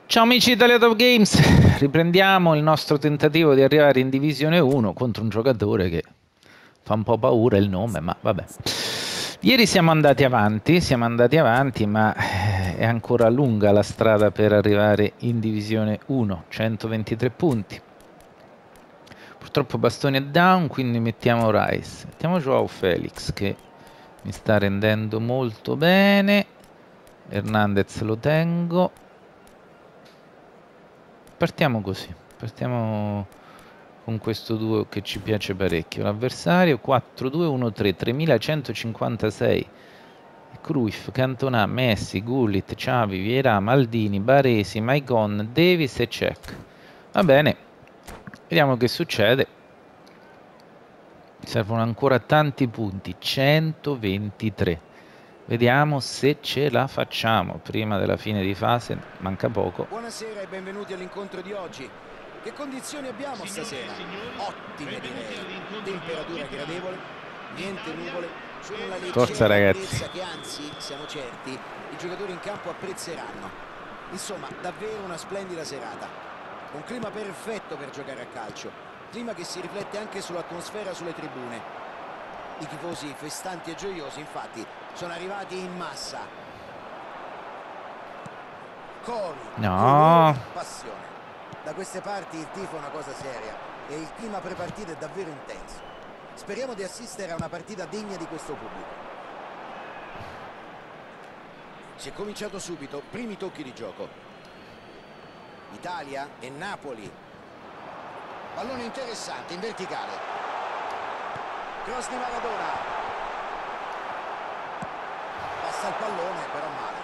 Ciao amici di Italia Top Games, riprendiamo il nostro tentativo di arrivare in Divisione 1 contro un giocatore che fa un po' paura il nome, ma vabbè. Ieri siamo andati avanti, ma è ancora lunga la strada per arrivare in Divisione 1, 123 punti. Purtroppo Bastoni è down, quindi mettiamo Rice. Mettiamo Joao Felix che mi sta rendendo molto bene. Hernandez lo tengo. Partiamo così, partiamo con questo duo che ci piace parecchio. L'avversario 4-2-1-3, 3156. Cruyff, Cantona, Messi, Gullit, Xavi, Vieira, Maldini, Baresi, Maicon, Davis e Cech. Va bene, vediamo che succede. Servono ancora tanti punti, 123. Vediamo se ce la facciamo prima della fine di fase, manca poco. Buonasera e benvenuti all'incontro di oggi. Che condizioni abbiamo stasera? Ottime direi, temperatura gradevole, niente nuvole, solo una Forza, leggera ragazzi. brezza che anzi, siamo certi, i giocatori in campo apprezzeranno. Insomma, davvero una splendida serata. Un clima perfetto per giocare a calcio, clima che si riflette anche sull'atmosfera sulle tribune. I tifosi festanti e gioiosi infatti sono arrivati in massa. Cori, No, passione. Da queste parti il tifo è una cosa seria e il clima prepartita è davvero intenso. Speriamo di assistere a una partita degna di questo pubblico. Si è cominciato subito, primi tocchi di gioco. Italia e Napoli. Pallone interessante in verticale. Cross di Maradona. Passa il pallone, però male.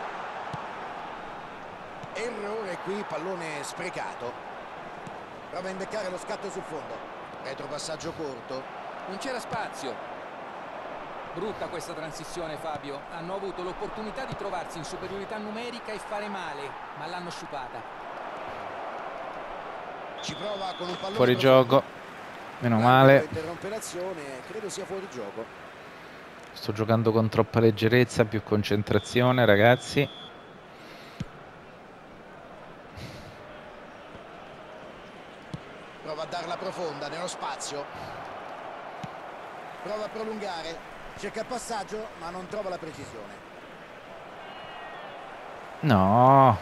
Errore qui, pallone sprecato. Prova a imbeccare lo scatto sul fondo. Retropassaggio corto. Non c'era spazio. Brutta questa transizione, Fabio. Hanno avuto l'opportunità di trovarsi in superiorità numerica e fare male, ma l'hanno sciupata. Ci prova con un pallone fuori gioco. Meno male. Interrompe l'azione, credo sia fuori gioco. Sto giocando con troppa leggerezza, più concentrazione, ragazzi. Prova a darla profonda nello spazio. Prova a prolungare. Cerca il passaggio, ma non trova la precisione. No.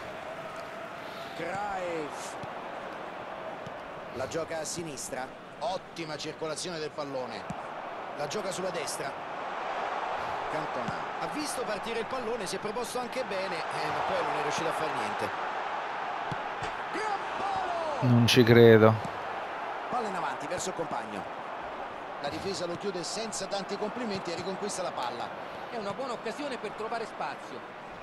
Cruyff. La gioca a sinistra. Ottima circolazione del pallone. La gioca sulla destra. Cantona. Ha visto partire il pallone, si è proposto anche bene, ma poi non è riuscito a fare niente. Gran palo! Non ci credo. Palla in avanti verso il compagno. La difesa lo chiude senza tanti complimenti e riconquista la palla. È una buona occasione per trovare spazio.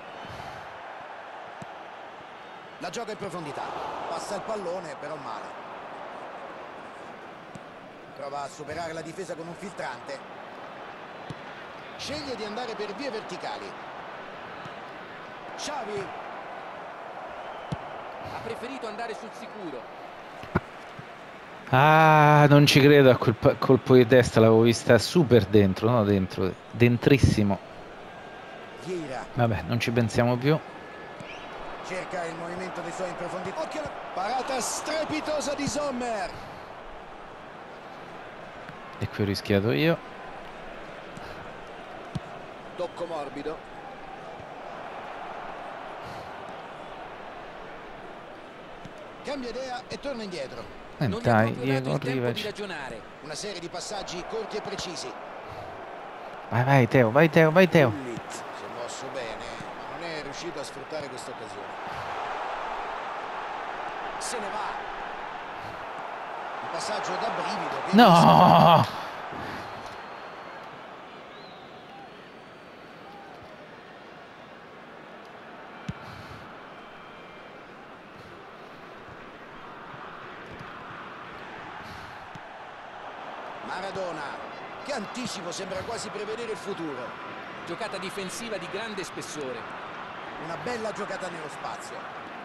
La gioca in profondità. Passa il pallone, però male. Prova a superare la difesa con un filtrante. Sceglie di andare per vie verticali. Xavi. Ha preferito andare sul sicuro. Ah, non ci credo a quel colpo di testa, l'avevo vista super dentro, no? Dentro, dentrissimo. Vieira. Vabbè, non ci pensiamo più. Cerca il movimento dei suoi in profondità. Occhio alla parata strepitosa di Sommer. E qui ho rischiato io. Tocco morbido. Cambia idea e torna indietro. Non gli ha Dai, proprio dato Diego, il tempo di arrivaci. ragionare. Una serie di passaggi corti e precisi. Vai, vai, Teo, vai, Teo, vai, Teo. Gullit si è mosso bene, ma non è riuscito a sfruttare questa occasione. Se ne va. Un passaggio da brivido. Che No! Maradona, che anticipo, sembra quasi prevedere il futuro. Giocata difensiva di grande spessore. Una bella giocata nello spazio.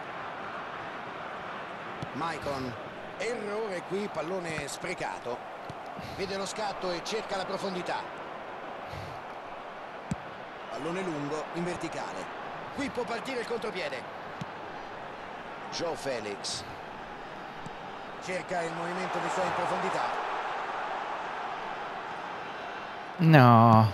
Maicon, errore qui, pallone sprecato. Vede lo scatto e cerca la profondità. Pallone lungo in verticale. Qui può partire il contropiede. Joe Felix cerca il movimento di sua in profondità. No.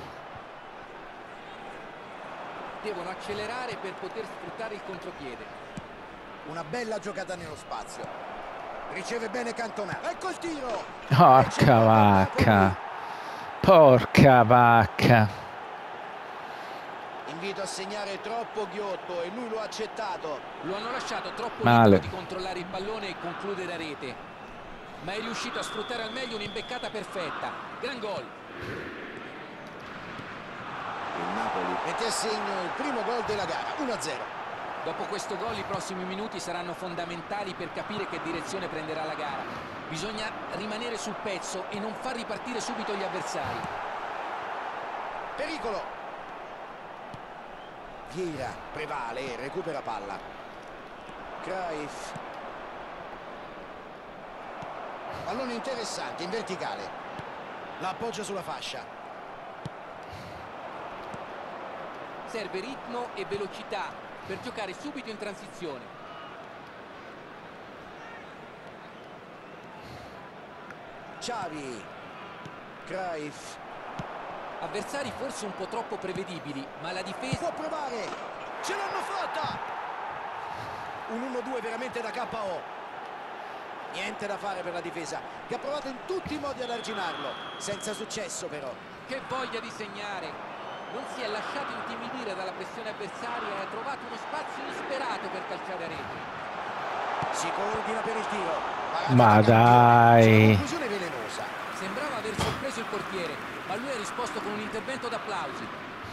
Devono accelerare per poter sfruttare il contropiede. Una bella giocata nello spazio. Riceve bene Cantona. Ecco il tiro. Porca vacca. Porca vacca. Invito a segnare troppo ghiotto e lui lo ha accettato. Lo hanno lasciato troppo Male. libero di controllare il pallone e concludere a rete. Ma è riuscito a sfruttare al meglio un'imbeccata perfetta. Gran gol. Il Napoli mette a segno il primo gol della gara, 1-0. Dopo questo gol i prossimi minuti saranno fondamentali per capire che direzione prenderà la gara. Bisogna rimanere sul pezzo e non far ripartire subito gli avversari. Pericolo. Vieira prevale e recupera palla. Cruyff. Pallone interessante in verticale. La appoggia sulla fascia. Serve ritmo e velocità per giocare subito in transizione. Xavi. Cruyff. Avversari forse un po' troppo prevedibili, ma la difesa... Può provare. Ce l'hanno fatta. Un 1-2 veramente da KO. Niente da fare per la difesa, che ha provato in tutti i modi ad arginarlo. Senza successo però. Che voglia di segnare! Non si è lasciato intimidire dalla pressione avversaria e ha trovato uno spazio insperato per calciare a rete. Si coordina per il tiro. Ma dai. Conclusione velenosa. Sembrava aver sorpreso il portiere, ma lui ha risposto con un intervento d'applausi.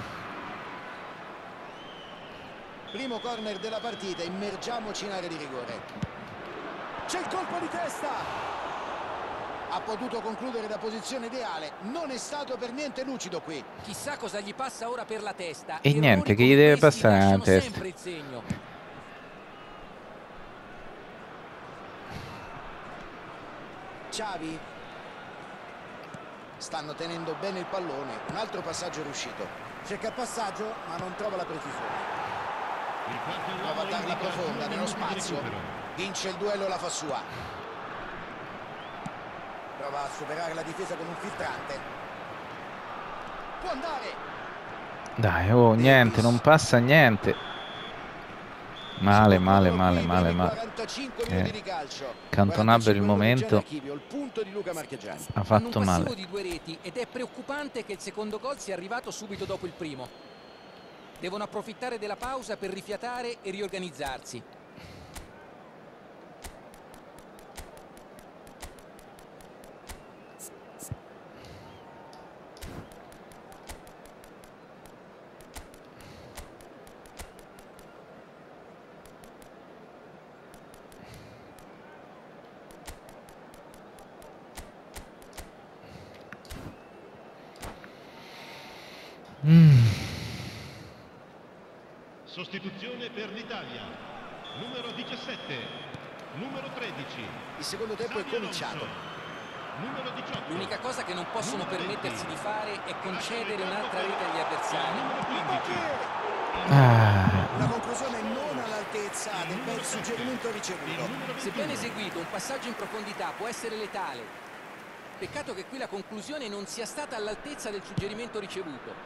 Primo corner della partita, immergiamoci in area di rigore. C'è il colpo di testa. Ha potuto concludere da posizione ideale, non è stato per niente lucido qui. Chissà cosa gli passa ora per la testa. E Errori niente, che come gli deve questi passare alla lasciano testa. sempre il segno. Xavi. Stanno tenendo bene il pallone, un altro passaggio è riuscito. Cerca il passaggio ma non trova la precisione. Prova a darla profonda nello spazio. Vince il duello e la fa sua. Prova a superare la difesa con un filtrante. Può andare. Dai, oh, niente, non passa niente. Male, male, male, male, male. 45 minuti di calcio. Cantona per il momento Il punto di Luca Marchegiani. ha Hanno fatto un passivo male. di 2 reti ed è preoccupante che il secondo gol sia arrivato subito dopo il primo. Devono approfittare della pausa per rifiatare e riorganizzarsi. Sostituzione per l'Italia. Numero 17, numero 13. Il secondo tempo è cominciato. Numero 18. L'unica cosa che non possono permettersi di fare è concedere un'altra rete agli avversari. Numero 15. Una conclusione non all'altezza del bel suggerimento ricevuto. Se ben eseguito, un passaggio in profondità può essere letale. Peccato che qui la conclusione non sia stata all'altezza del suggerimento ricevuto.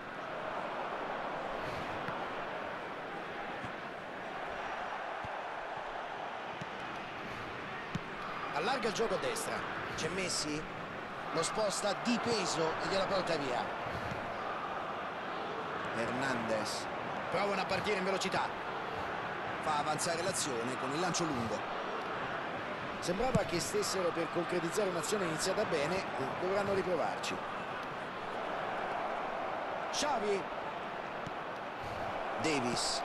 Allarga il gioco a destra. C'è Messi. Lo sposta di peso e gliela porta via. Hernandez. Provano a partire in velocità. Fa avanzare l'azione con il lancio lungo. Sembrava che stessero per concretizzare un'azione iniziata bene e dovranno riprovarci. Xavi. Davis.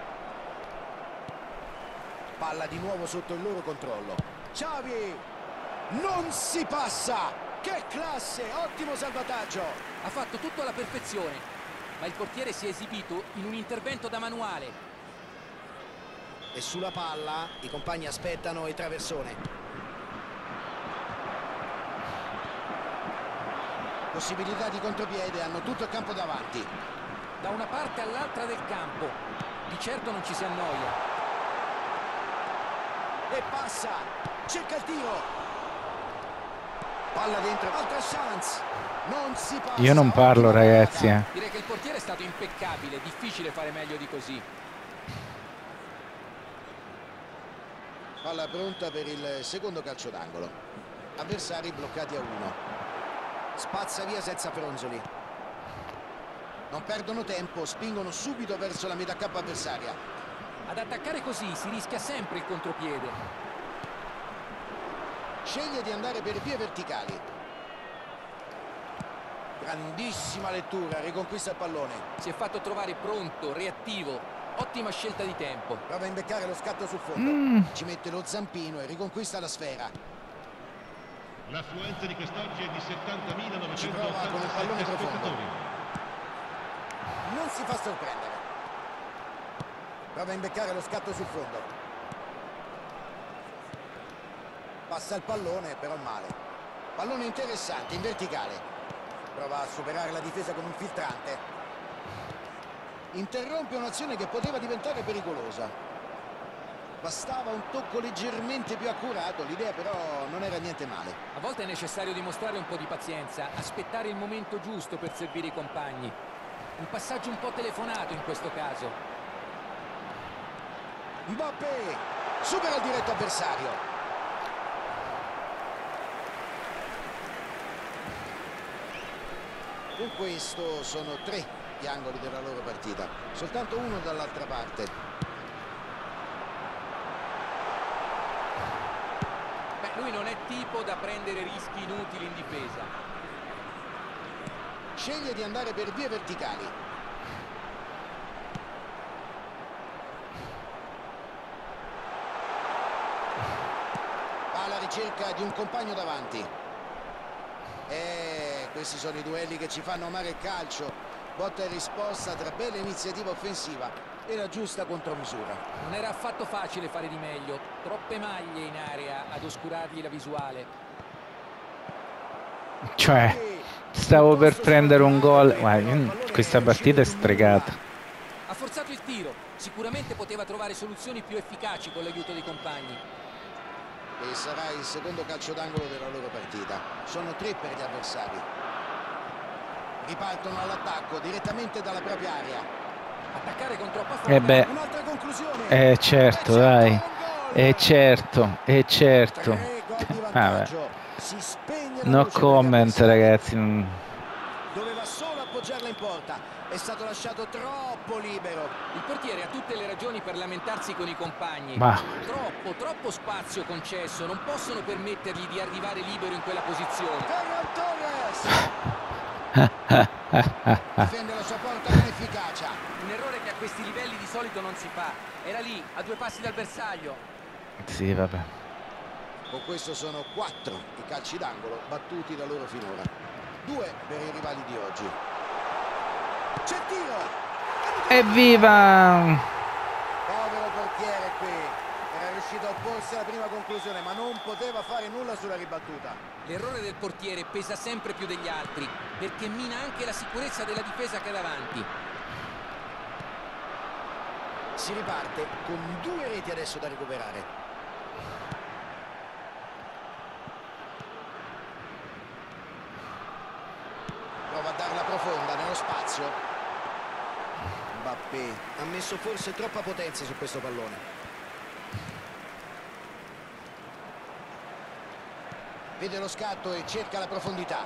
Palla di nuovo sotto il loro controllo. Xavi. Non si passa. Che classe, ottimo salvataggio. Ha fatto tutto alla perfezione, ma il portiere si è esibito in un intervento da manuale. E sulla palla i compagni aspettano il traversone. Possibilità di contropiede, hanno tutto il campo davanti. Da una parte all'altra del campo. Di certo non ci si annoia. E passa, cerca il tiro. Palla dentro, altra chance. Non si passa. Io non parlo, Ottima ragazzi. parata. Direi che il portiere è stato impeccabile, difficile fare meglio di così. Palla pronta per il secondo calcio d'angolo. Avversari bloccati a 1. Spazza via senza fronzoli. Non perdono tempo, spingono subito verso la metà campo avversaria. Ad attaccare così si rischia sempre il contropiede. Sceglie di andare per vie verticali. Grandissima lettura, riconquista il pallone. Si è fatto trovare pronto, reattivo. Ottima scelta di tempo. Prova a imbeccare lo scatto sul fondo. Ci mette lo zampino e riconquista la sfera. L'affluenza di quest'oggi è di Ci prova con il pallone 70.987 profondo. spettatori. Non si fa sorprendere. Prova a imbeccare lo scatto sul fondo. Passa il pallone, però male. Pallone interessante, in verticale. Prova a superare la difesa con un filtrante. Interrompe un'azione che poteva diventare pericolosa. Bastava un tocco leggermente più accurato, l'idea però non era niente male. A volte è necessario dimostrare un po' di pazienza, aspettare il momento giusto per servire i compagni. Un passaggio un po' telefonato in questo caso. Mbappé supera il diretto avversario. Con questo sono 3 gli angoli della loro partita, soltanto uno dall'altra parte. Beh, lui non è tipo da prendere rischi inutili in difesa. Sceglie di andare per vie verticali. Va alla ricerca di un compagno davanti. Questi sono i duelli che ci fanno amare il calcio. Botta e risposta tra bella iniziativa offensiva e la giusta contromisura. Non era affatto facile fare di meglio. Troppe maglie in area ad oscurargli la visuale. Cioè, stavo per prendere un gol. Guarda, questa partita è stregata. Ha forzato il tiro. Sicuramente poteva trovare soluzioni più efficaci con l'aiuto dei compagni. E sarà il secondo calcio d'angolo della loro partita. Sono 3 per gli avversari. Ripartono all'attacco direttamente dalla propria area. Attaccare con troppa Eh foga. beh, Un'altra conclusione. certo, dai. Certo. 3 gol di vantaggio. Si spegne la No luce per gli comment, avversari. ragazzi. Doveva solo appoggiarla in porta. È stato lasciato troppo libero. Il portiere ha tutte le ragioni per lamentarsi con i compagni. Ma Troppo spazio concesso. Non possono permettergli di arrivare libero in quella posizione. Ferran Torres difende la sua porta con efficacia. Un errore che a questi livelli di solito non si fa. Era lì, a 2 passi dal bersaglio. sì, vabbè. Con questo sono 4 i calci d'angolo battuti da loro finora. 2 per i rivali di oggi. C'è il tiro. Evviva! Povero portiere qui. Era riuscito a opporsi alla prima conclusione, ma non poteva fare nulla sulla ribattuta. L'errore del portiere pesa sempre più degli altri, perché mina anche la sicurezza della difesa che è davanti. Si riparte con 2 reti adesso da recuperare. Prova a darla profonda nello spazio. Mbappé ha messo forse troppa potenza su questo pallone. Vede lo scatto e cerca la profondità.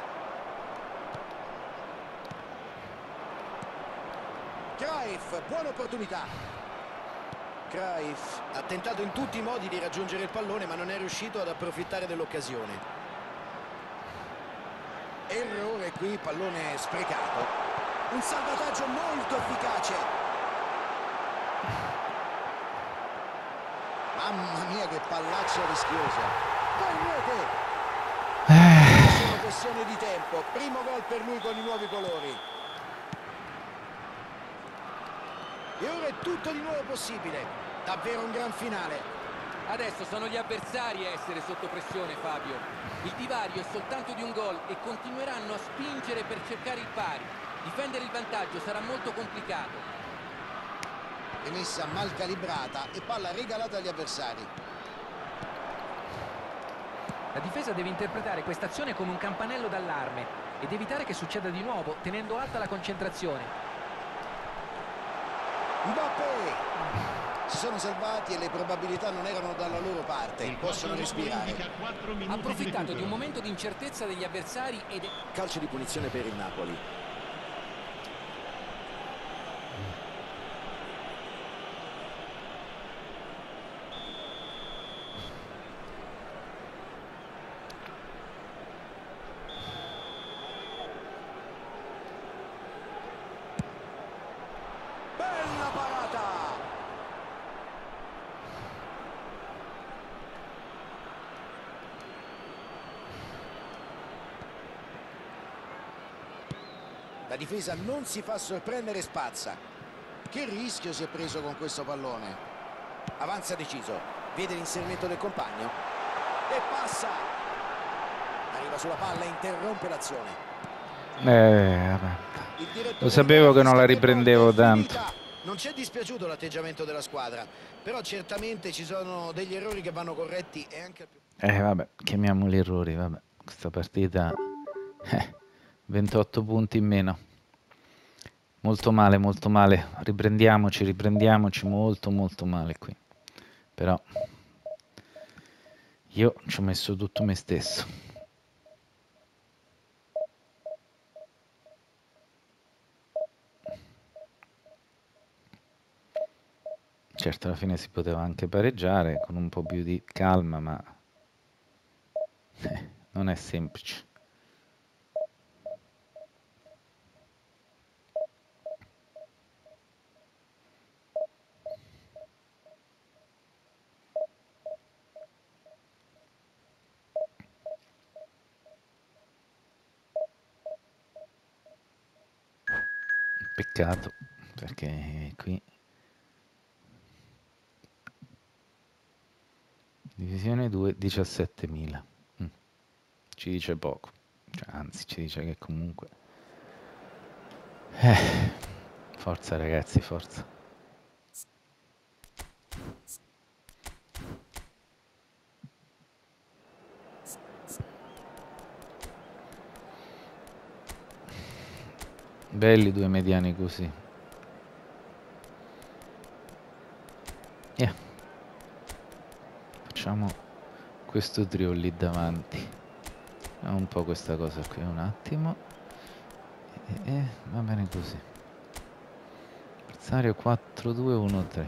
Cruyff, buona opportunità. Cruyff ha tentato in tutti i modi di raggiungere il pallone, ma non è riuscito ad approfittare dell'occasione. Errore qui, pallone sprecato. Un salvataggio molto efficace. Mamma mia che pallaccia rischiosa. Poi in rete. Sono questione di tempo. Primo gol per lui con i nuovi colori. E ora è tutto di nuovo possibile. Davvero un gran finale. Adesso sono gli avversari a essere sotto pressione, Fabio. Il divario è soltanto di un gol e continueranno a spingere per cercare il pari. Difendere il vantaggio sarà molto complicato. Rimessa mal calibrata e palla regalata agli avversari. La difesa deve interpretare questa azione come un campanello d'allarme ed evitare che succeda di nuovo, tenendo alta la concentrazione. Mbappé! Si sono salvati e le probabilità non erano dalla loro parte. Il Possono quarto gioco respirare. indica 4 minuti Ha approfittato di un recupero. momento di incertezza degli avversari ed Calcio di punizione per il Napoli. Bella parata! La difesa non si fa sorprendere e spazza. Che rischio si è preso con questo pallone. Avanza deciso, vede l'inserimento del compagno e passa. Arriva sulla palla e interrompe l'azione. Vabbè. Il direttore Lo sapevo che non la fischia per riprendevo gol, è tanto. finita. Non ci è dispiaciuto l'atteggiamento della squadra, però certamente ci sono degli errori che vanno corretti e anche più. Vabbè, chiamiamoli errori, vabbè. Questa partita 28 punti in meno. Molto male, molto male. Riprendiamoci molto molto male qui. Però io ci ho messo tutto me stesso. Certo, alla fine si poteva anche pareggiare con un po' più di calma, ma non è semplice. Peccato, perché qui divisione 2 17.000. Ci dice poco, cioè, anzi ci dice che comunque forza ragazzi, forza. Belli due mediani così. Facciamo questo trio lì davanti. Un po' questa cosa qui un attimo. Va bene così. Avversario 4-2-1-3.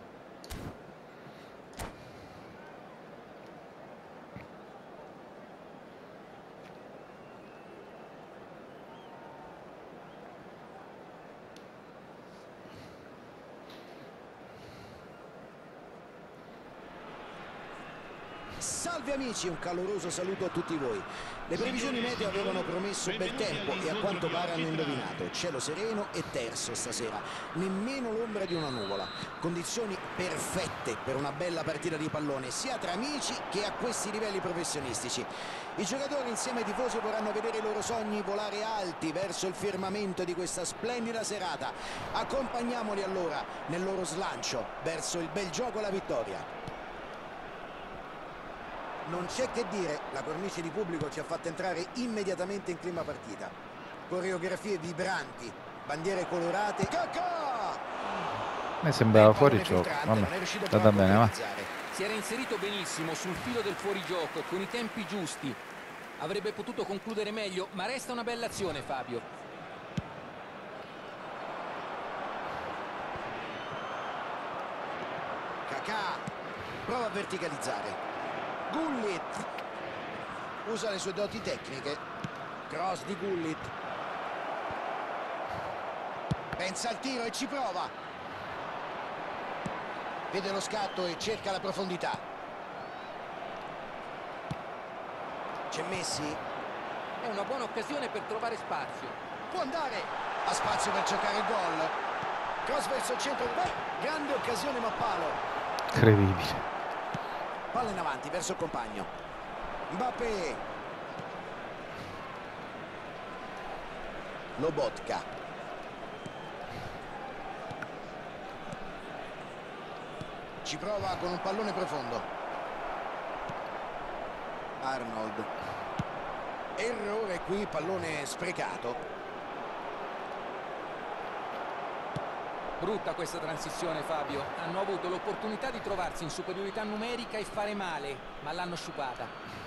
Salve amici, un caloroso saluto a tutti voi. Le previsioni meteo avevano promesso bel tempo e a quanto pare hanno indovinato. Cielo sereno e terso stasera, nemmeno l'ombra di una nuvola. Condizioni perfette per una bella partita di pallone, sia tra amici che a questi livelli professionistici. I giocatori insieme ai tifosi vorranno vedere i loro sogni volare alti verso il firmamento di questa splendida serata. Accompagniamoli allora nel loro slancio verso il bel gioco e la vittoria. Non c'è che dire, la cornice di pubblico ci ha fatto entrare immediatamente in clima partita. Coreografie vibranti, bandiere colorate. Kakà! Mi sembrava fuori gioco. Vabbè, è andata bene, va. si era inserito benissimo sul filo del fuorigioco con i tempi giusti. Avrebbe potuto concludere meglio, ma resta una bella azione, Fabio. Kakà prova a verticalizzare. Gullit usa le sue doti tecniche. Cross di Gullit. Pensa al tiro e ci prova. Vede lo scatto e cerca la profondità. C'è Messi. È una buona occasione per trovare spazio. Può andare. Ha spazio per cercare il gol. Cross verso il centro. Grande occasione ma palo. Incredibile. Palla in avanti verso il compagno. Mbappé. Lobotka. Ci prova con un pallone profondo. Arnold. Errore qui, pallone sprecato. Brutta questa transizione, Fabio. Hanno avuto l'opportunità di trovarsi in superiorità numerica e fare male, ma l'hanno sciupata.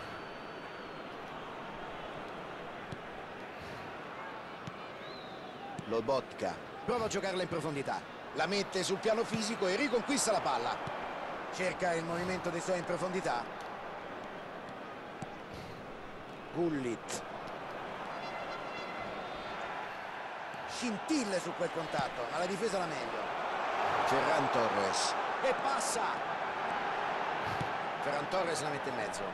Lobotka prova a giocarla in profondità, la mette sul piano fisico e riconquista la palla. Cerca il movimento dei suoi in profondità. Gullit. Scintille su quel contatto, ma la difesa la meglio. Ferran Torres e passa. Ferran Torres la mette in mezzo.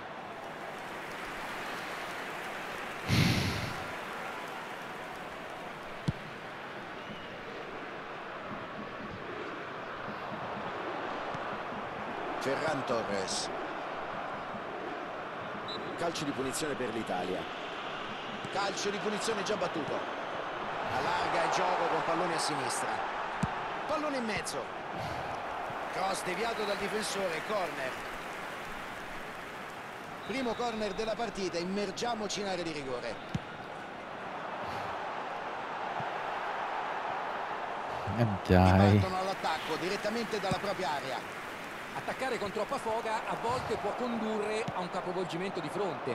Ferran Torres. Calcio di punizione per l'Italia. Calcio di punizione già battuto. Allarga il gioco con pallone a sinistra. Pallone in mezzo. Cross deviato dal difensore, corner. Primo corner della partita, immergiamoci in area di rigore. Dai. Partono all'attacco direttamente dalla propria area. Attaccare con troppa foga a volte può condurre a un capovolgimento di fronte.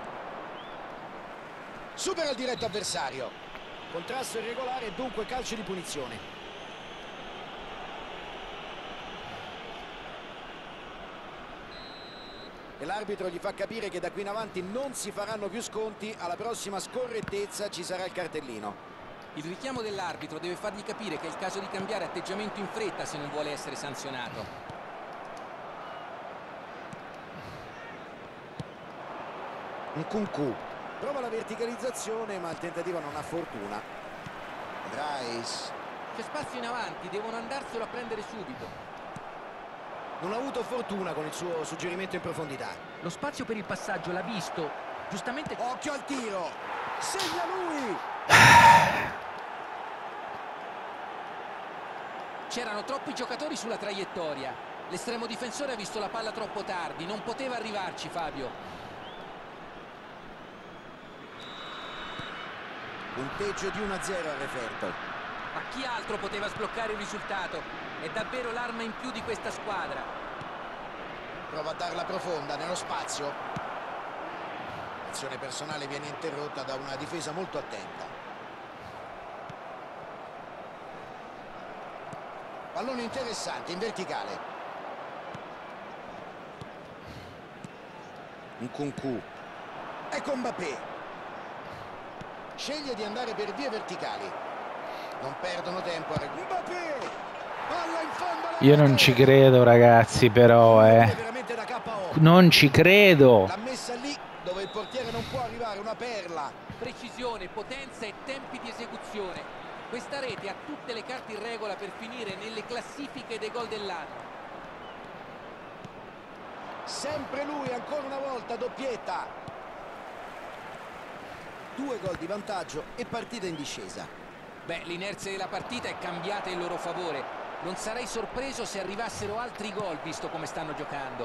Supera il diretto avversario. Contrasto irregolare e dunque calcio di punizione. E l'arbitro gli fa capire che da qui in avanti non si faranno più sconti, alla prossima scorrettezza ci sarà il cartellino. Il richiamo dell'arbitro deve fargli capire che è il caso di cambiare atteggiamento in fretta se non vuole essere sanzionato. Nkunku prova la verticalizzazione ma il tentativo non ha fortuna. Rice. C'è spazio in avanti, devono andarselo a prendere subito. Non ha avuto fortuna con il suo suggerimento in profondità. Lo spazio per il passaggio l'ha visto, giustamente. Occhio al tiro, segna lui. C'erano troppi giocatori sulla traiettoria. L'estremo difensore ha visto la palla troppo tardi, non poteva arrivarci, Fabio. Punteggio di 1-0 al referto. Ma chi altro poteva sbloccare il risultato? È davvero l'arma in più di questa squadra. Prova a darla profonda nello spazio. L'azione personale viene interrotta da una difesa molto attenta. Pallone interessante in verticale. Nkunku. Ecco Mbappé. Sceglie di andare per vie verticali. Non perdono tempo a Mbappé! Palla in fondo alla Io non ci credo, ragazzi, però veramente da KO. non ci credo. L'ha messa lì dove il portiere non può arrivare, una perla. Precisione, potenza e tempi di esecuzione. Questa rete ha tutte le carte in regola per finire nelle classifiche dei gol dell'anno. Sempre lui, ancora una volta, doppietta. 2 gol di vantaggio e partita in discesa. Beh, l'inerzia della partita è cambiata in loro favore. Non sarei sorpreso se arrivassero altri gol, visto come stanno giocando.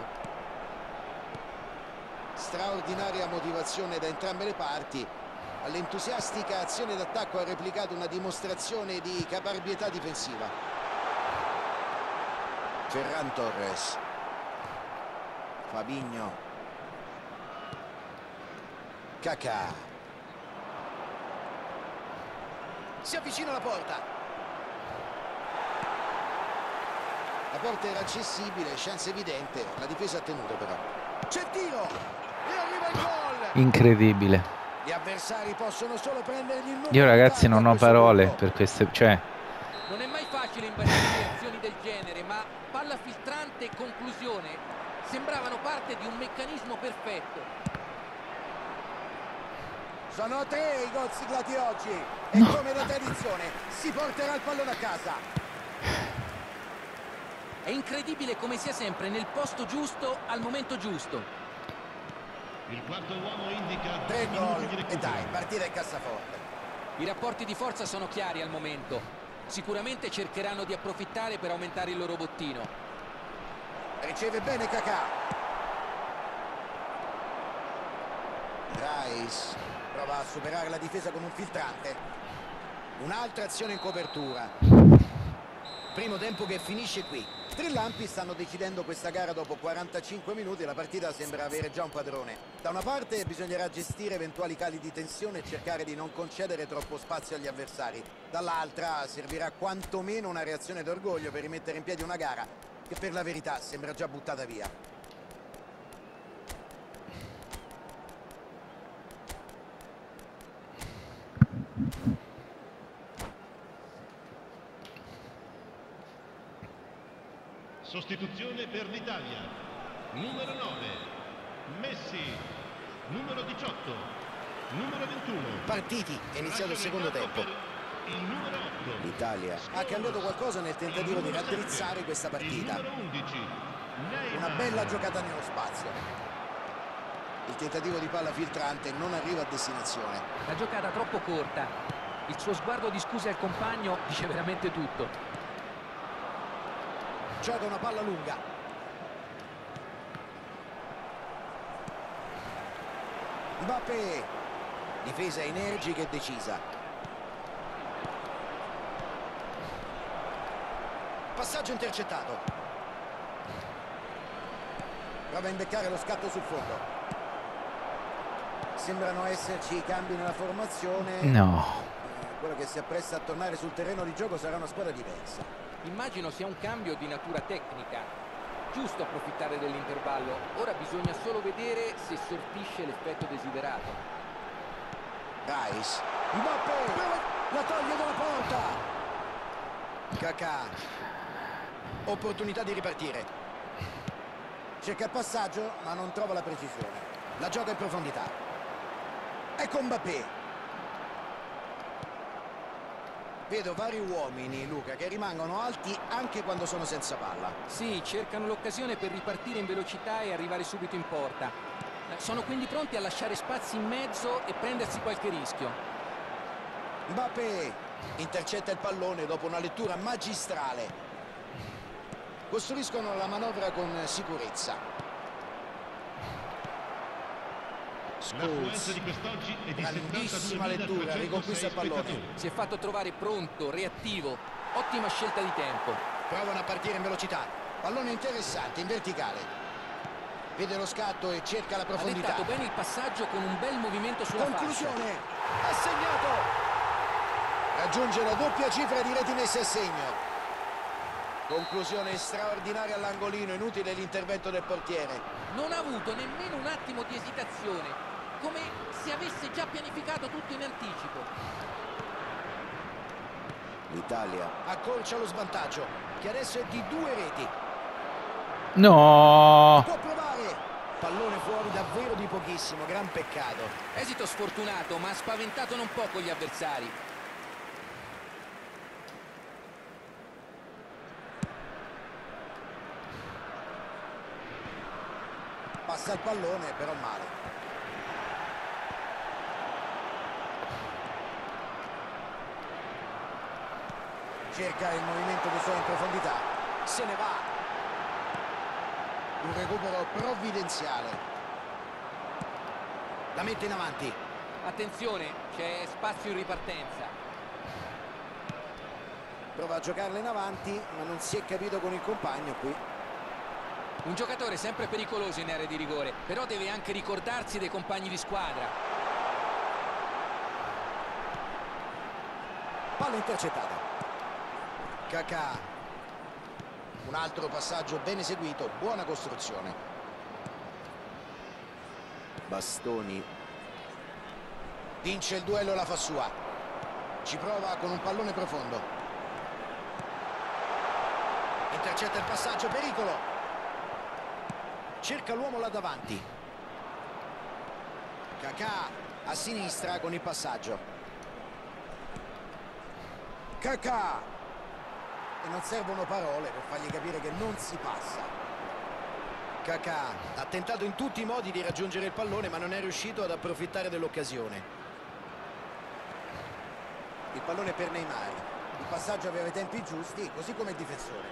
Straordinaria motivazione da entrambe le parti. All'entusiastica azione d'attacco ha replicato una dimostrazione di caparbietà difensiva. Ferran Torres. Fabinho. Kaká. Si avvicina alla porta. La porta era accessibile, chance evidente. La difesa ha tenuto però. C'è il tiro e arriva il gol. Incredibile. Gli avversari possono solo prendergli il numero. Io, ragazzi, non ho parole punto. per queste, cioè Non è mai facile imbastire azioni del genere, ma palla filtrante e conclusione sembravano parte di un meccanismo perfetto. Sono 3 i gol siglati oggi e come da tradizione si porterà il pallone a casa. È incredibile come sia sempre nel posto giusto al momento giusto. Il quarto uomo indica 3 2 gol minuti di e recupero. dai, partita in cassaforte. I rapporti di forza sono chiari al momento. Sicuramente cercheranno di approfittare per aumentare il loro bottino. Riceve bene Kaká. Rice prova a superare la difesa con un filtrante. Un'altra azione in copertura. Primo tempo che finisce qui. Tre lampi stanno decidendo questa gara dopo 45 minuti. La partita sembra avere già un padrone. Da una parte bisognerà gestire eventuali cali di tensione e cercare di non concedere troppo spazio agli avversari. Dall'altra servirà quantomeno una reazione d'orgoglio per rimettere in piedi una gara che per la verità sembra già buttata via. Sostituzione per l'Italia. Numero 9, Messi. Numero 18, numero 21. Partiti, è iniziato il secondo tempo. Il numero 8. L'Italia ha cambiato qualcosa nel tentativo di raddrizzare questa partita. Il numero 11. Una bella giocata nello spazio. Il tentativo di palla filtrante non arriva a destinazione. La giocata troppo corta. Il suo sguardo di scuse al compagno dice veramente tutto. Gioca una palla lunga. Mbappé. Difesa energica e decisa. Passaggio intercettato. Prova a imbeccare lo scatto sul fondo. Sembrano esserci i cambi nella formazione. No. Quello che si appresta a tornare sul terreno di gioco sarà una squadra diversa. Immagino sia un cambio di natura tecnica. Giusto approfittare dell'intervallo. Ora bisogna solo vedere se sortisce l'effetto desiderato. Rice. Mbappé. La toglie dalla porta. Kaká. Opportunità di ripartire. Cerca il passaggio ma non trova la precisione. La gioca in profondità. Ecco Mbappé. Vedo vari uomini, Luca, che rimangono alti anche quando sono senza palla. Sì, cercano l'occasione per ripartire in velocità e arrivare subito in porta. Sono quindi pronti a lasciare spazi in mezzo e prendersi qualche rischio. Mbappé intercetta il pallone dopo una lettura magistrale. Costruiscono la manovra con sicurezza. L'affluenza di quest'oggi è di grandissima lettura, riconquista il pallone. Si è fatto trovare pronto, reattivo. Ottima scelta di tempo. Provano a partire in velocità. Pallone interessante, in verticale. Vede lo scatto e cerca la Ha profondità. dettato bene il passaggio con un bel movimento sulla Conclusione. Ha segnato. Raggiunge la doppia cifra di reti messe a segno. Conclusione straordinaria all'angolino. Inutile l'intervento del portiere. fascia. Non ha avuto nemmeno un attimo di esitazione, come se avesse già pianificato tutto in anticipo. L'Italia accorcia lo svantaggio, che adesso è di 2 reti. No. Può provare. Pallone fuori davvero di pochissimo, gran peccato. Esito sfortunato, ma ha spaventato non poco gli avversari. Passa il pallone, però male. Cerca il movimento di suono in profondità. Se ne va. Un recupero provvidenziale. La mette in avanti. Attenzione, c'è spazio in ripartenza. Prova a giocarla in avanti, ma non si è capito con il compagno qui. Un giocatore sempre pericoloso in area di rigore, però deve anche ricordarsi dei compagni di squadra. Palla intercettata. Kaká. Un altro passaggio ben eseguito, buona costruzione. Bastoni. Vince il duello e la fa sua. Ci prova con un pallone profondo. Intercetta il passaggio, pericolo. Cerca l'uomo là davanti. Kaká a sinistra con il passaggio. Kaká. E non servono parole per fargli capire che non si passa. Kaká ha tentato in tutti i modi di raggiungere il pallone, ma non è riuscito ad approfittare dell'occasione. Il pallone per Neymar. Il passaggio aveva i tempi giusti, così come il difensore.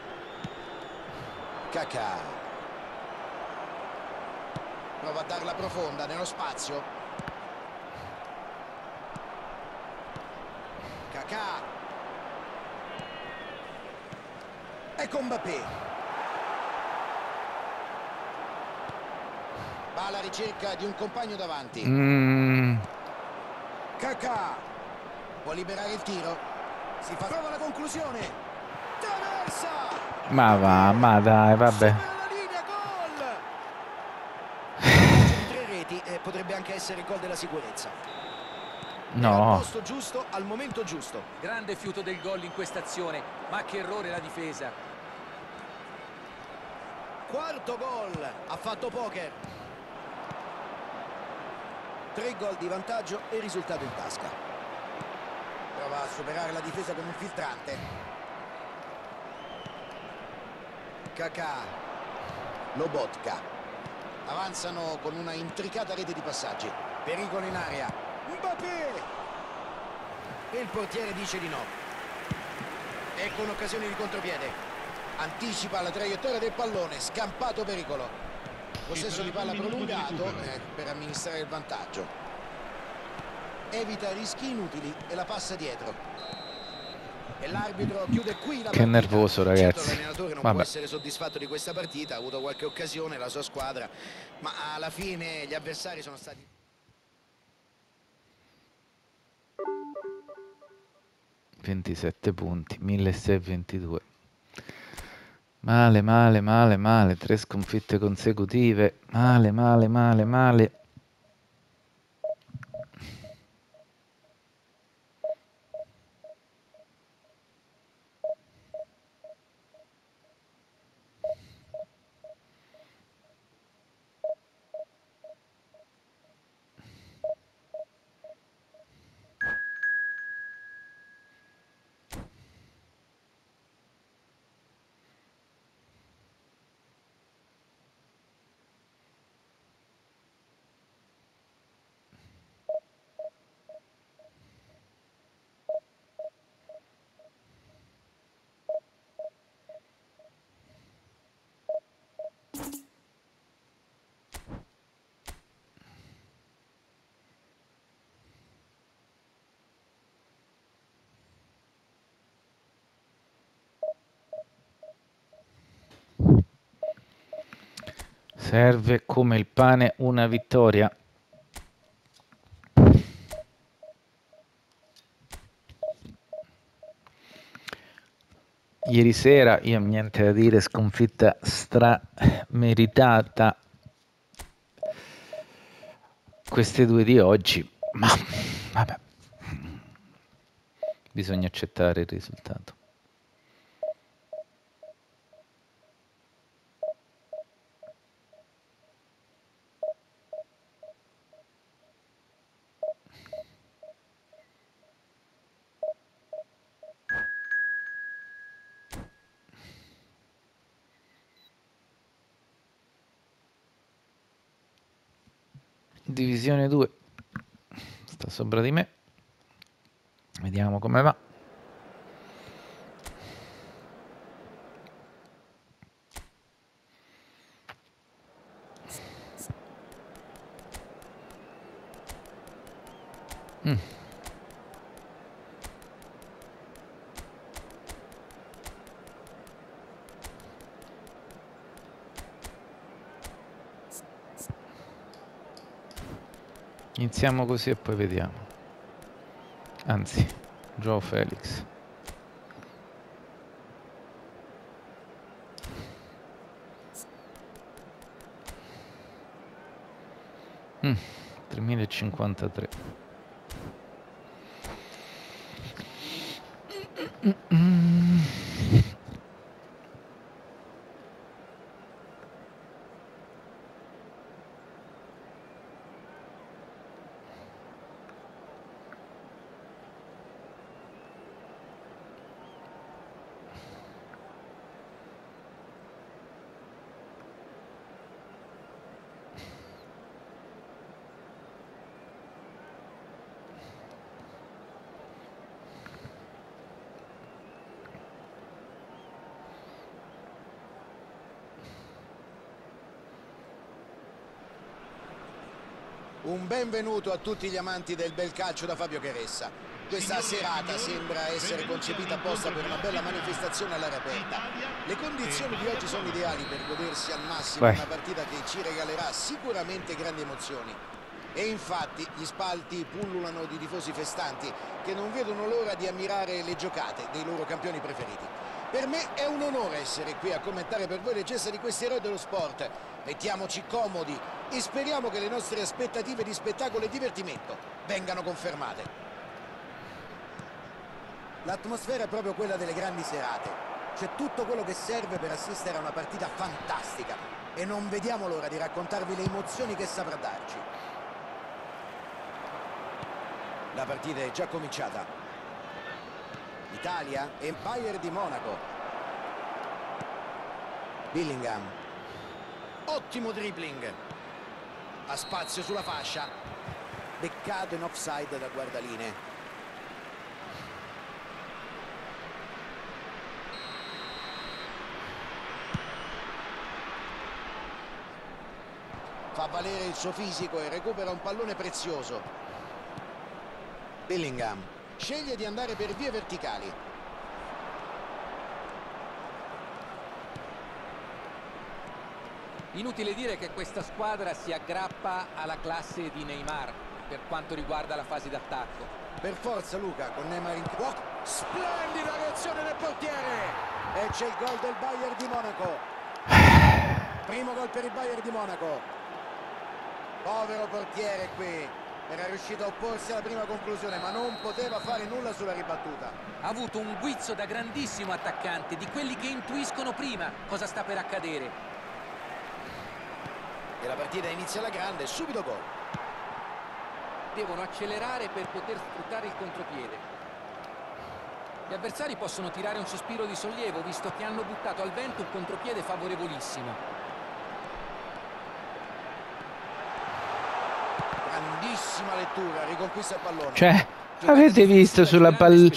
Kaká. Prova a darla profonda nello spazio. Kaká. Ecco Mbappé. Va alla ricerca di un compagno davanti. Kaká può liberare il tiro. Si fa prova la conclusione. Traversa. Ma va, ma dai, vabbè. Supera la linea, gol. Di 3 reti potrebbe anche essere il gol della sicurezza. Era al No. posto giusto al momento giusto. Grande fiuto del gol in questa azione, ma che errore la difesa. Quarto gol, ha fatto poker. 3 gol di vantaggio e risultato in tasca. Prova a superare la difesa con un filtrante. Kaká, Lobotka. Avanzano con una intricata rete di passaggi. Pericolo in area. Mbappé! E il portiere dice di no. Ecco un'occasione di contropiede. Anticipa la traiettoria del pallone, scampato pericolo. Possesso di palla prolungato per amministrare il vantaggio. Evita rischi inutili e la passa dietro. E l'arbitro chiude qui la partita. Che nervoso, ragazzi. Certo, l'allenatore non può essere soddisfatto di questa partita, ha avuto qualche occasione la sua squadra, ma alla fine gli avversari sono stati... 27 punti, 1622. Male, male, male, male. 3 sconfitte consecutive. Male, male, male, male. Serve come il pane una vittoria. Ieri sera io niente da dire, sconfitta strameritata. Queste due di oggi, ma vabbè, bisogna accettare il risultato. Divisione 2 sta sopra di me, vediamo come va. Iniziamo così e poi vediamo. Anzi, Joao Felix. Mm, 3053. Un benvenuto a tutti gli amanti del bel calcio da Fabio Caressa. Questa serata sembra essere concepita apposta per una bella manifestazione all'aria aperta. Le condizioni di oggi sono ideali per godersi al massimo una partita che ci regalerà sicuramente grandi emozioni. E infatti gli spalti pullulano di tifosi festanti che non vedono l'ora di ammirare le giocate dei loro campioni preferiti. Per me è un onore essere qui a commentare per voi le gesta di questi eroi dello sport. Mettiamoci comodi e speriamo che le nostre aspettative di spettacolo e divertimento vengano confermate. L'atmosfera è proprio quella delle grandi serate. C'è tutto quello che serve per assistere a una partita fantastica e non vediamo l'ora di raccontarvi le emozioni che saprà darci. La partita è già cominciata. Italia e Bayern di Monaco. Bellingham. Ottimo dribbling. Ha spazio sulla fascia. Beccato in offside da guardalinee. Fa valere il suo fisico e recupera un pallone prezioso. Bellingham sceglie di andare per vie verticali. Inutile dire che questa squadra si aggrappa alla classe di Neymar per quanto riguarda la fase d'attacco. Per forza Luca, con Neymar in campo. Splendida reazione del portiere! E c'è il gol del Bayern di Monaco. Primo gol per il Bayern di Monaco. Povero portiere qui, era riuscito a opporsi alla prima conclusione ma non poteva fare nulla sulla ribattuta. Ha avuto un guizzo da grandissimo attaccante, di quelli che intuiscono prima cosa sta per accadere. E la partita inizia alla grande, subito gol. Devono accelerare per poter sfruttare il contropiede. Gli avversari possono tirare un sospiro di sollievo visto che hanno buttato al vento un contropiede favorevolissimo. Grandissima lettura, riconquista il pallone. Cioè, avete visto sulla palla?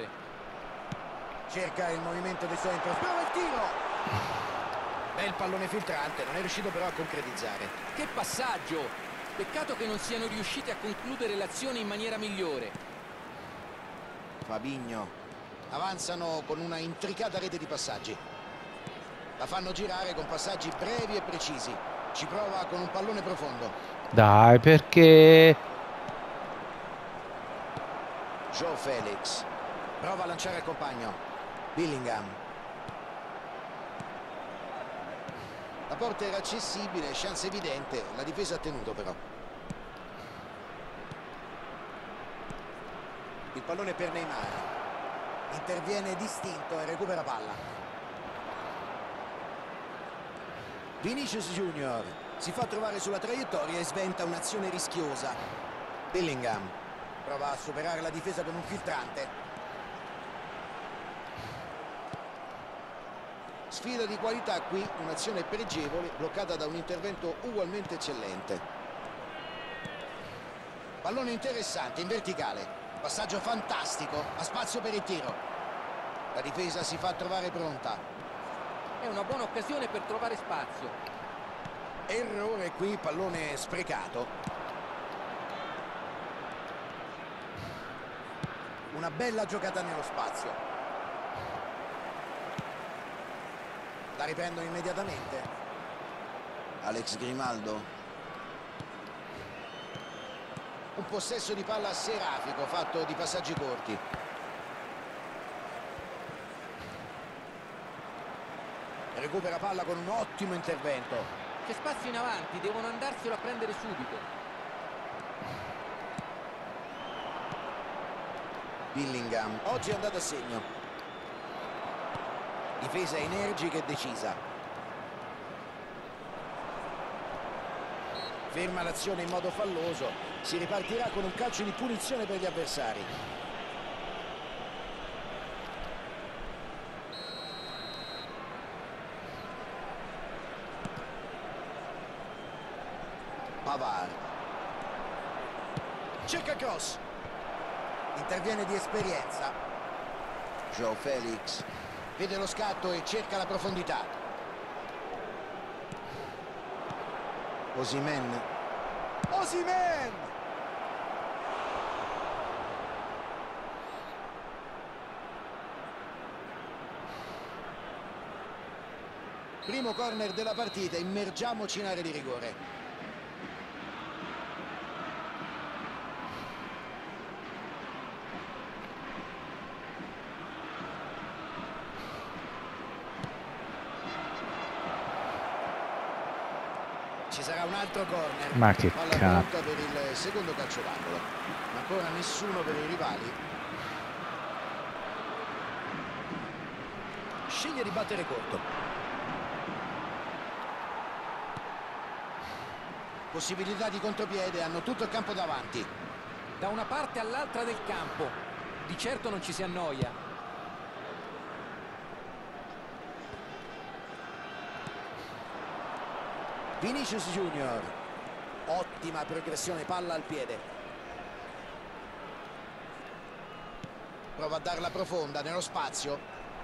Cerca il movimento del centro, sprova il tiro. Bel pallone filtrante, non è riuscito però a concretizzare. Che passaggio! Peccato che non siano riusciti a concludere l'azione in maniera migliore. Fabinho. Avanzano con una intricata rete di passaggi. La fanno girare con passaggi brevi e precisi. Ci prova con un pallone profondo. Dai, perché? João Felix prova a lanciare il compagno. Bellingham. La porta era accessibile, chance evidente, la difesa ha tenuto però. Il pallone per Neymar. Interviene distinto e recupera palla. Vinicius Junior si fa trovare sulla traiettoria e sventa un'azione rischiosa. Bellingham prova a superare la difesa con un filtrante. Sfida di qualità qui, un'azione pregevole bloccata da un intervento ugualmente eccellente. Pallone interessante in verticale. Passaggio fantastico, ha spazio per il tiro. La difesa si fa trovare pronta. È una buona occasione per trovare spazio. Errore qui, pallone sprecato. Una bella giocata nello spazio. La riprendono immediatamente. Alex Grimaldo. Un possesso di palla serafico fatto di passaggi corti. Recupera palla con un ottimo intervento. C'è spazio in avanti, devono andarselo a prendere subito. Bellingham oggi è andato a segno. Difesa energica e decisa. Ferma l'azione in modo falloso. Si ripartirà con un calcio di punizione per gli avversari. Pavard. Cerca cross. Interviene di esperienza. João Felix vede lo scatto e cerca la profondità. Osimhen. Osimhen! Primo corner della partita, immergiamoci in area di rigore. Ci sarà un altro corner. Ma che palla pronta per il secondo calcio d'angolo. Ancora nessuno per i rivali. Sceglie di battere corto. Possibilità di contropiede, hanno tutto il campo davanti. Da una parte all'altra del campo. Di certo non ci si annoia. Vinicius Junior, ottima progressione, palla al piede, prova a darla profonda nello spazio,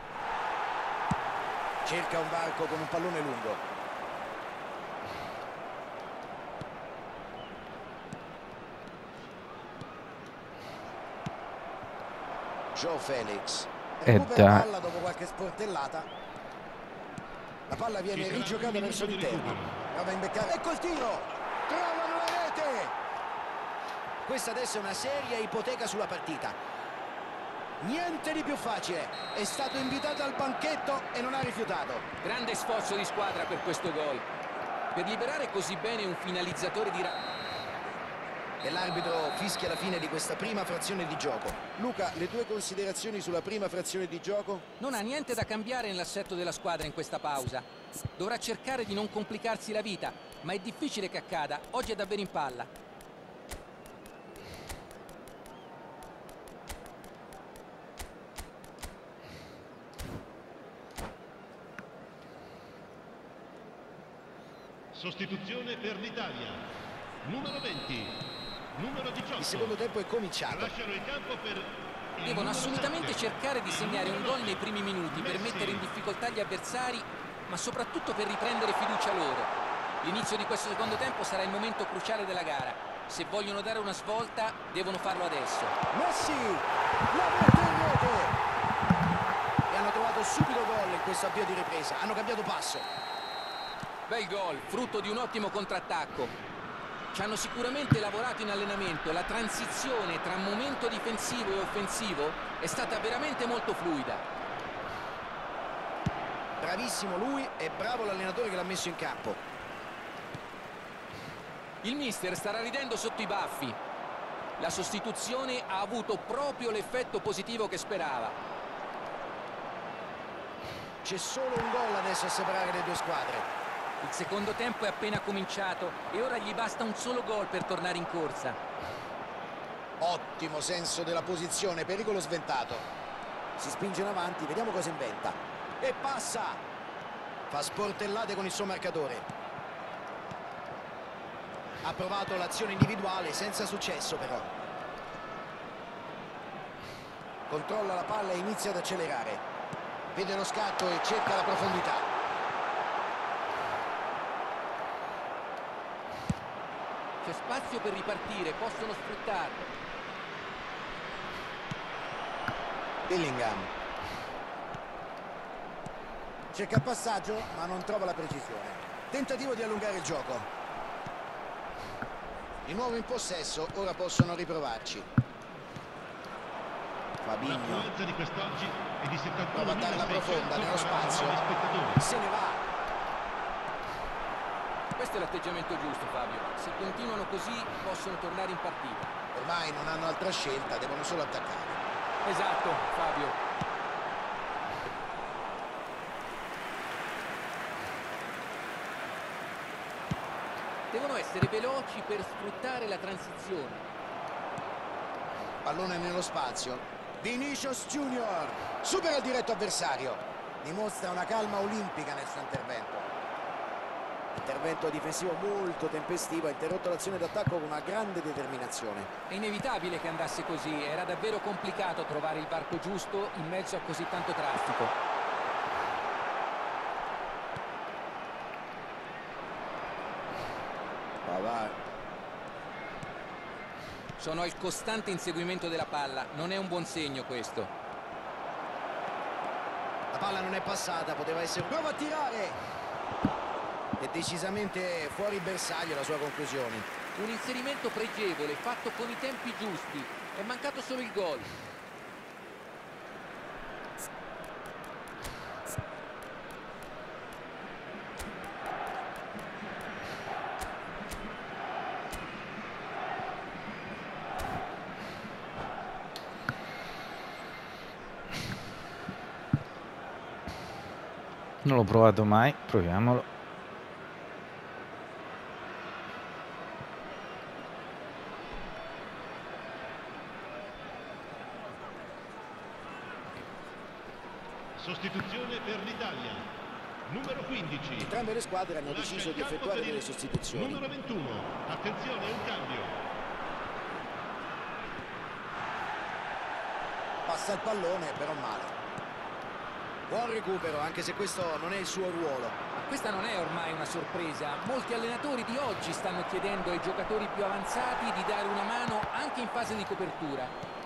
cerca un varco con un pallone lungo, Joe Felix recupera la palla dopo qualche sportellata, la palla viene rigiocata verso l'interno. Prova a imbeccare, ecco il tiro, trovano la rete. Questa adesso è una seria ipoteca sulla partita. Niente di più facile, è stato invitato al banchetto e non ha rifiutato. Grande sforzo di squadra per questo gol. Per liberare così bene un finalizzatore di E l'arbitro fischia la fine di questa prima frazione di gioco. Luca, le tue considerazioni sulla prima frazione di gioco? Non ha niente da cambiare nell'assetto della squadra in questa pausa. Dovrà cercare di non complicarsi la vita, ma è difficile che accada. Oggi è davvero in palla. Sostituzione per l'Italia. Numero 20, numero 18. Il secondo tempo è cominciato. Lasciano il campo per il Devono numero assolutamente 7. cercare di segnare un gol nei primi minuti per Messi. mettere in difficoltà gli avversari, ma soprattutto per riprendere fiducia loro. L'inizio di questo secondo tempo sarà il momento cruciale della gara. Se vogliono dare una svolta, devono farlo adesso. Messi, la mette in rete. E hanno trovato subito gol in questo avvio di ripresa. Hanno cambiato passo. Bel gol, frutto di un ottimo contrattacco. Ci hanno sicuramente lavorato in allenamento e la transizione tra momento difensivo e offensivo è stata veramente molto fluida. Bravissimo lui e bravo l'allenatore che l'ha messo in campo. Il mister starà ridendo sotto i baffi. La sostituzione ha avuto proprio l'effetto positivo che sperava. C'è solo un gol adesso a separare le due squadre. Il secondo tempo è appena cominciato e ora gli basta un solo gol per tornare in corsa. Ottimo senso della posizione, pericolo sventato. Si spinge in avanti, vediamo cosa inventa. E passa. Fa sportellate con il suo marcatore. Ha provato l'azione individuale senza successo però. Controlla la palla e inizia ad accelerare. Vede lo scatto e cerca la profondità. C'è spazio per ripartire, possono sfruttarlo. Bellingham. Cerca il passaggio ma non trova la precisione. Tentativo di allungare il gioco. Di nuovo in possesso, ora possono riprovarci. Fabinho L'affluenza di quest'oggi è di 71.600 prova a darla profonda nello spazio. spettatori. Se ne va. Questo è l'atteggiamento giusto, Fabio. Se continuano così possono tornare in partita. Ormai non hanno altra scelta, devono solo attaccare. Esatto, Fabio. Devono essere veloci per sfruttare la transizione. Pallone nello spazio. Vinicius Junior supera il diretto avversario. Dimostra una calma olimpica nel suo intervento. Intervento difensivo molto tempestivo, ha interrotto l'azione d'attacco con una grande determinazione. È inevitabile che andasse così, era davvero complicato trovare il varco giusto in mezzo a così tanto traffico. Sono al costante inseguimento della palla, non è un buon segno questo. La palla non è passata, poteva essere... Prova a tirare! È decisamente fuori bersaglio la sua conclusione. Un inserimento pregevole, fatto con i tempi giusti. È mancato solo il gol. Non l'ho provato mai, proviamolo. Sostituzione per l'Italia. Numero 15. Entrambe le squadre hanno deciso di effettuare delle sostituzioni. Numero 21. Attenzione, un cambio. Passa il pallone, però male. Buon recupero, anche se questo non è il suo ruolo. Ma questa non è ormai una sorpresa. Molti allenatori di oggi stanno chiedendo ai giocatori più avanzati di dare una mano anche in fase di copertura.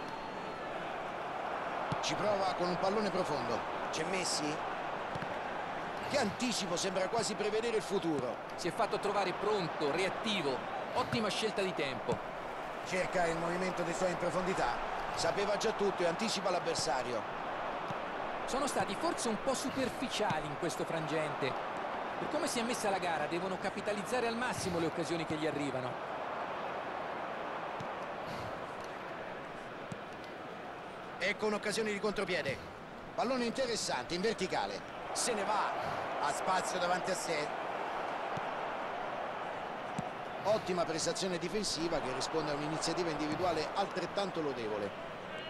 Ci prova con un pallone profondo. C'è Messi? Che anticipo, sembra quasi prevedere il futuro. Si è fatto trovare pronto, reattivo. Ottima scelta di tempo. Cerca il movimento dei suoi in profondità. Sapeva già tutto e anticipa l'avversario. Sono stati forse un po' superficiali in questo frangente. Per come si è messa la gara, devono capitalizzare al massimo le occasioni che gli arrivano. Ecco un'occasione di contropiede. Pallone interessante, in verticale. Se ne va. Ha spazio davanti a sé. Ottima prestazione difensiva che risponde a un'iniziativa individuale altrettanto lodevole.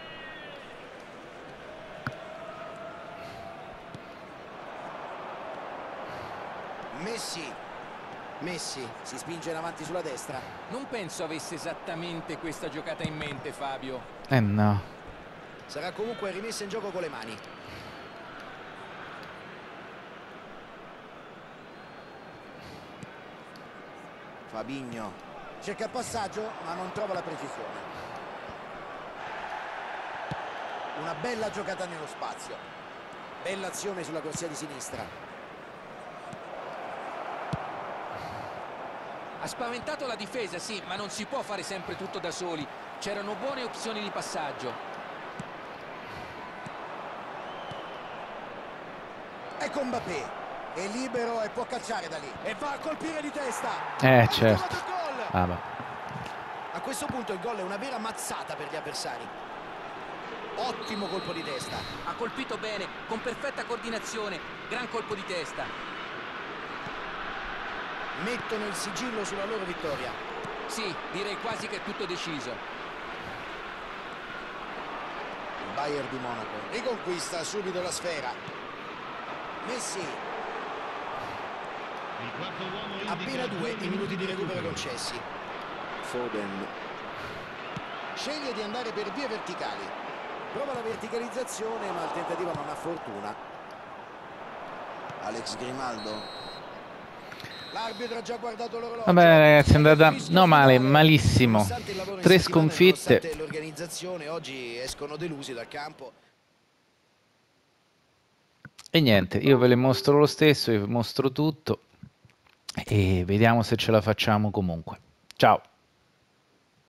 Messi si spinge in avanti sulla destra. Non penso avesse esattamente questa giocata in mente, Fabio. No. Sarà comunque rimessa in gioco con le mani. Fabinho cerca il passaggio ma non trova la precisione. Una bella giocata nello spazio. Bella azione sulla corsia di sinistra. Ha spaventato la difesa, sì, ma non si può fare sempre tutto da soli. C'erano buone opzioni di passaggio. Ecco Mbappé, è libero e può calciare da lì. E va a colpire di testa. Certo. A questo punto il gol è una vera mazzata per gli avversari. Ottimo colpo di testa. Ha colpito bene, con perfetta coordinazione. Gran colpo di testa. Mettono il sigillo sulla loro vittoria. Sì, direi quasi che è tutto deciso. Il Bayern di Monaco riconquista subito la sfera. Messi. Il quarto uomo indica Appena 2 i minuti di recupero concessi. Foden sceglie di andare per vie verticali. Prova la verticalizzazione ma il tentativo non ha fortuna. Alex Grimaldo. L'arbitro ha già guardato l'orologio. Vabbè ragazzi, è andata no male, malissimo. 3 sconfitte. L'organizzazione oggi escono delusi dal campo. E niente, io ve le mostro lo stesso, vi mostro tutto e vediamo se ce la facciamo comunque. Ciao.